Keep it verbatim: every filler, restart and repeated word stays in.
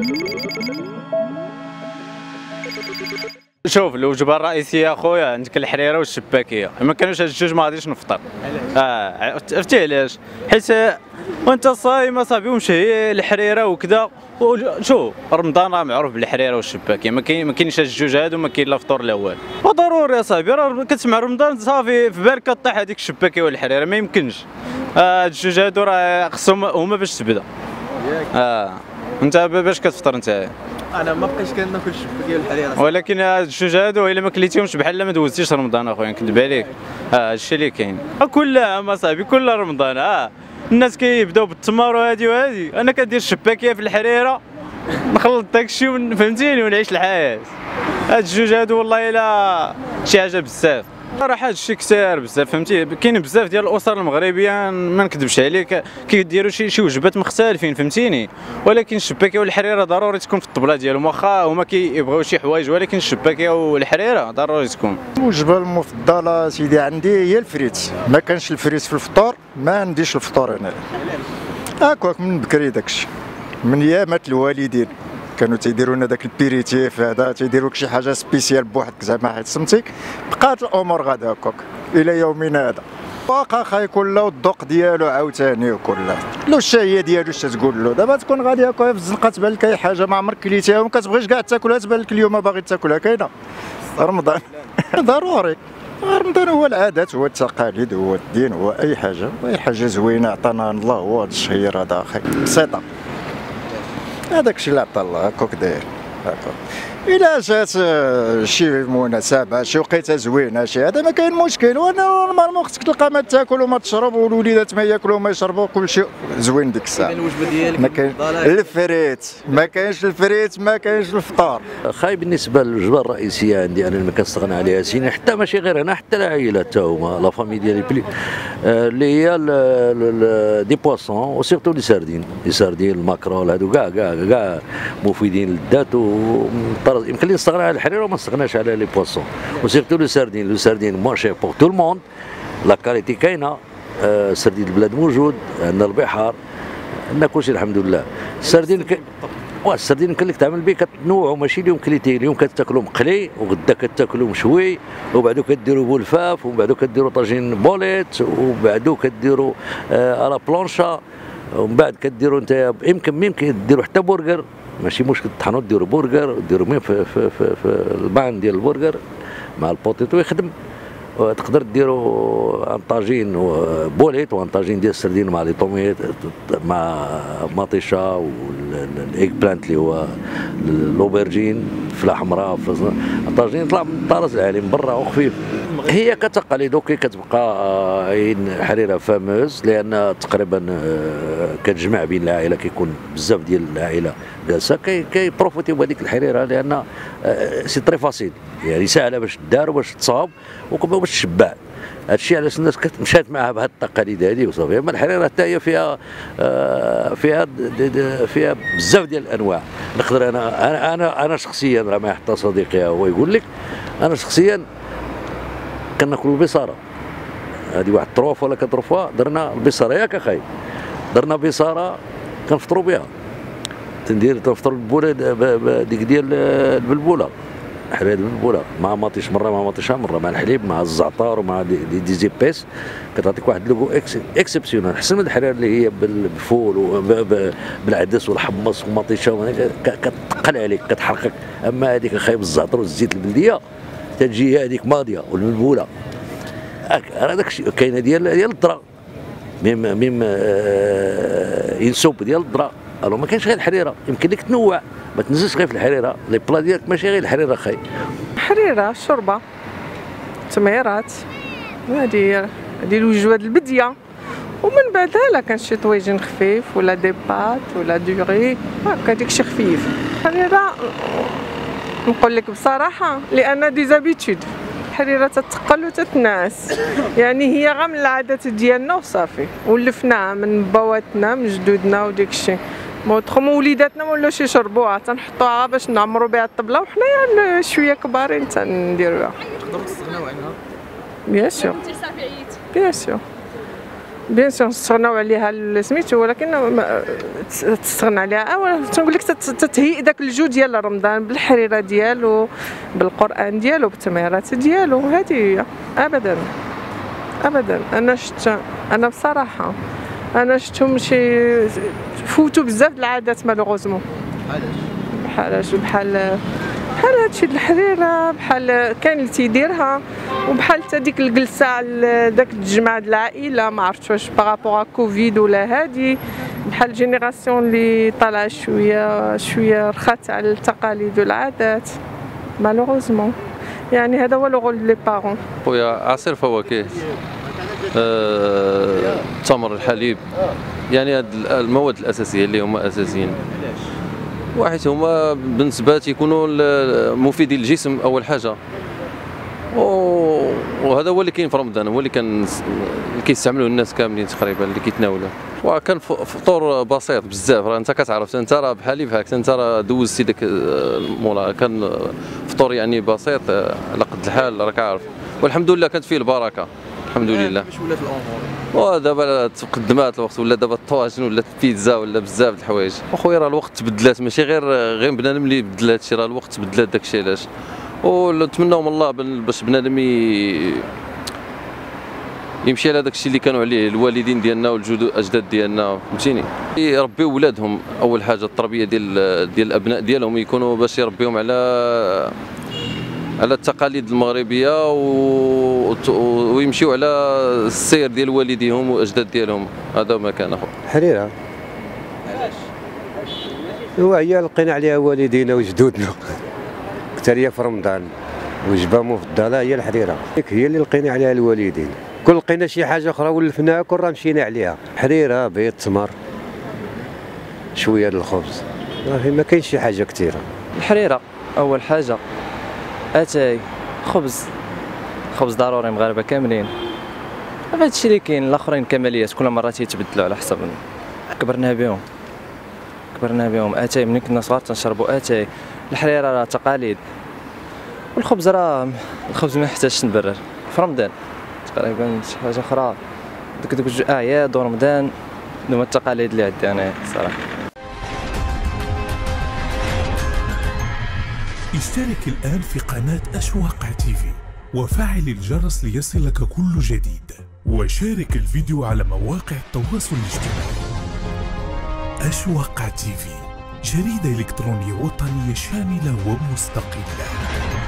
شوف الوجبه الرئيسيه اخويا عندك الحريره والشباكيه، ما كانوش هاد الجوج ما غاديش نفطر. اه عرفتي علاش؟ حيت وانت صايم اصاحبي ومشهي الحريره وكذا. شوف رمضان راه معروف بالحريره والشباكيه، ما كاين ما كاينش هاد الجوج هادو، ما كاين لا فطور لا والو. وضروري اصاحبي راه كتسمع رمضان صافي في بالك كطيح هذيك الشباكيه والحريره، ما يمكنش. هاد الجوج هادو راه خصهم هما باش تبدا. اه انت باش كتفطر انت؟ انا ما بقيتش كناكل الشباكيه والحريره، ولكن هاد الجوج هادو الا ما كليتيهمش بحال ما دوزتيش رمضان اخويا، نكذب عليك. اه هادشي اللي كاين كل عام اصاحبي، كل رمضان اه الناس كيبداو بالتمر وهادي وهادي، انا كندير الشباكيه في الحريره نخلط داكشي فهمتيني ونعيش الحياه. هاد الجوج هادو والله الا شي حاجه بزاف صراحه. هاد الشيء كثير بزاف فهمتي، كاين بزاف ديال الاسر المغربيه ما نكذبش عليك كيديروا شي شي وجبات مختلفين فهمتيني، ولكن الشباكيه والحريره ضروري تكون في الطبله ديالهم، واخا هما كيبغيو شي حوايج ولكن الشباكيه والحريره ضروري تكون. الوجبه المفضله سيدي عندي هي الفريت، ما كانش الفريت في الفطور ما عنديش الفطور انا. هاكاك من بكري داكشي من ايامات الوالدين كانوا تيديروا لنا داك البيريتيف هذا، تيديروا لك شي حاجه سبيسيال بوحدك زعما حيت سمتي. بقات الامور غادا هكاك الى يومنا هذا، واخا خا يكون له الذوق ديالو عاوتاني وكل لو الشهيه ديالو اش تقول له. دابا تكون غادي هكا في الزنقه تبان لك اي حاجه ما عمرك كليتيها وما كتبغيش كاع تاكلها، تبان لك اليوم باغي تاكلها. كاينه رمضان ضروري. رمضان هو العادات هو التقاليد هو الدين هو اي حاجه، واي حاجه زوينه عطانا الله هو هذا الشهير هذا اخي بسيطه. هذاك الشيء اللي عطا الله هكاك داير هكاك. إلا جات شي مناسبة شي وقيته زوينة شي هذا ما كاين مشكل، وانا نورمالمون خصك تلقى ما تاكل وما تشرب والوليدات ما ياكلوا وما يشربوا كلشي زوين ديك الساعة. الوجبة ديالك ما كاين الفريت، ما كاينش الفريت ما كاينش الفطار. خاي بالنسبة للوجبة الرئيسية عندي أنا اللي ما كنستغنى عليها سيني، حتى ماشي غير أنا حتى العائلة حتى هما لا فامي ديالي بلي اللي هي دي بواسون وسيرتو لي ساردين، لي ساردين الماكرول هادو كاع كاع كاع مفيدين للذات و يمكن لي نستغنى على الحريره وما نستغناش على لي بواسون وسيرتو لو ساردين. لو ساردين موان شير بور تو الموند، لا كاليتي كاينه، آه سردين البلاد موجود، عندنا البحار، عندنا كلشي الحمد لله. السردين ك... واه السردين يمكن لك تعمل به كتنوعوا، ماشي اليوم كليتي اليوم كتاكلوا مقلي وغدا كتاكلوا مشوي وبعدو كديروا بولفاف وبعدو كديروا طاجين بوليت وبعدو كديروا آه على بلونشا ومن بعد كديروا انت يمكن يمكن ديروا حتى برجر، ماشي مشكل تطحنوا ديروا برجر ديروا مين في, في, في, في البان ديال البرجر مع البوتيتو يخدم. تقدر ديروا ان طاجين بوليت وان طاجين ديال السردين مع لي طوميط مع مطيشه والايك بلانت اللي هو الاوبرجين فلا حمراء الطاجين يطلع من طراز العالي من برا وخفيف. هي كتقاليد اوكي كتبقى عين حريره فاموز لان تقريبا كتجمع بين العائله، كيكون بزاف ديال العائله جالسه كيبروفيتيو بهذيك الحريره لان سي تري فاسيل يعني سهله باش تدار وباش تصاوب وباش تشبع. هادشي علاش الناس مشات معها بهذه التقاليد هذه وصافي. اما الحريره حتى هي فيها فيها فيها بزاف ديال الانواع. نقدر انا انا انا شخصيا راه ما حتى صديقي هو يقول لك انا شخصيا كناكل البصاره هذه واحد طروف ولا كطروفوا درنا البصاره ياك اخاي، درنا بصاره كنفطروا بها، تندير تفطر بالبوله ديك ديال البلبوله حرير البلبوله مع مطيش مره مع مطيشه مره مع الحليب مع الزعتر ومع دي, دي زيبيس كتعطيك واحد لوغو اكسبسيونال احسن من الحرير اللي هي بالفول وبالعدس والحمص والمطيشه كتقل عليك كتحرقك. اما هذيك اخاي بالزعتر والزيت البلديه تجي هذيك ماضيه والبلبوله هذاك الشيء. كاينه ديال ديال الذره ميم ميم ينسوب ديال الذره. الو ما كاينش غير الحريره، يمكن لك تنوع ما تنزلش غير في الحريره، لي بلا ديالك ماشي غير الحريره اخاي. الحريره شوربه تميرات هذه هذه الوجبات البديه، ومن بعدها لا كان شي طويجين خفيف ولا دي بات ولا دوري هكا داكشي خفيف. الحريره نقول لك بصراحه لان دي زابيتود الحريره تتقل وتتنعس، يعني هي غير من العادات ديالنا وصافي ولفناها من بواتنا من جدودنا وداكشي. موتخم وليداتنا ما ولاوش يشربوها تنحطوها باش نعمروا بها الطبله وحنايا شويه كبارين تنديروها. تقدروا تستغناو عنها؟ بيان سور بيان سور بيان سور نستغناو عليها سميتو، ولكن ما تستغنى عليها. اولا تنقول لك تتهيئ داك الجو ديال رمضان بالحريره ديالو، بالقران ديالو، بالتمهيرات ديالو. هذه هي. ابدا ابدا. انا شفت، انا بصراحه انا شفتهم شي فوتوا بزاف د العادات مالوغوزمون. علاش؟ بحال بحال بحال هادشي د الحريره، بحال كاين اللي تيديرها، وبحال حتى ديك الجلسه على داك التجمع د العائله، ما عرفتش واش بارابور كوفيد ولا هادي، بحال الجينيراسيون اللي طالعه شويه شويه رخات على التقاليد والعادات مالوغوزمون. يعني هذا هو لو رول لي بارون. خويا عصير فواكه، آه، التمر، الحليب، يعني هاد المواد الاساسيه اللي هما اساسيين. واحد هما بالنسبه تيكونوا مفيدين للجسم اول حاجه، وهذا هو اللي كاين في رمضان، هو اللي كان اللي كيستعملوه الناس كاملين تقريبا اللي كيتناولوه. وكان فطور بسيط بزاف، راه انت كتعرف انت راه بحال بحالك انت راه دوزتي داك المولا، كان فطور يعني بسيط على قد الحال راك عارف، والحمد لله كانت فيه البركه الحمد لله. باش ولات الامور ودابا تقدمات الوقت، ولا دابا الطواجن ولا البيتزا ولا بزاف د الحوايج. اخويا راه الوقت تبدلات، ماشي غير غير بنادم اللي بدل هادشي، راه الوقت تبدلات داكشي. علاش؟ ونتمناو من الله باش بنادم يمشي على داكشي اللي كانوا عليه الوالدين ديالنا والاجداد ديالنا، فهمتيني؟ يربيو ولادهم اول حاجه، التربيه ديال ديال الابناء ديالهم يكونوا باش يربيهم على على التقاليد المغربيه و... ويمشيو على السير ديال والديهم واجداد ديالهم. هذا ما كان اخو. حريره. علاش؟ هو هي لقينا عليها والدينا وجدودنا كثر هي في رمضان، وجبه مفضله هي الحريره، هي اللي لقينا عليها الوالدين. كل لقينا شي حاجه اخرى ولفناها كل راه مشينا عليها. حريره، بيض، تمر، شويه د الخبز، ما كاينش شي حاجه كثيره. الحريره اول حاجه، اتاي، خبز، خبز ضروري مغاربه كاملين. هذا الشيء اللي كاين، الاخرين كماليات كل مره تيتبدلوا على حسب كبرنا بهم كبرنا بهم. اتاي ملي كنا صغار تنشربوا اتاي. الحريره راه تقاليد، والخبز راه الخبز ما يحتاجش نبرر في رمضان تقريبا. شي حاجه اخرى دوك دوك جوج اعياد ورمضان هما التقاليد اللي عندي انا صراحه. اشترك الآن في قناة أشواق تيفي وفعل الجرس ليصلك كل جديد، وشارك الفيديو على مواقع التواصل الاجتماعي. أشواق تيفي، جريدة إلكترونية وطنية شاملة ومستقلة.